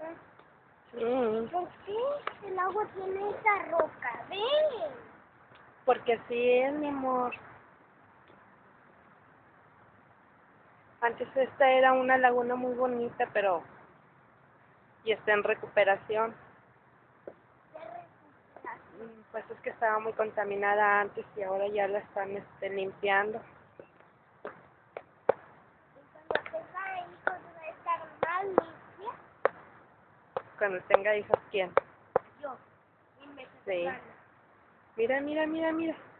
¿Por qué el agua tiene esa roca? ¡Ven! Porque así es, mi amor. Antes esta era una laguna muy bonita, pero y está en recuperación. Pues es que estaba muy contaminada antes y ahora ya la están limpiando. Y cuando tenga hijos va a estar más limpia. Cuando tenga hijos, ¿quién? Yo. Y me Sí. Mira, mira, mira, mira.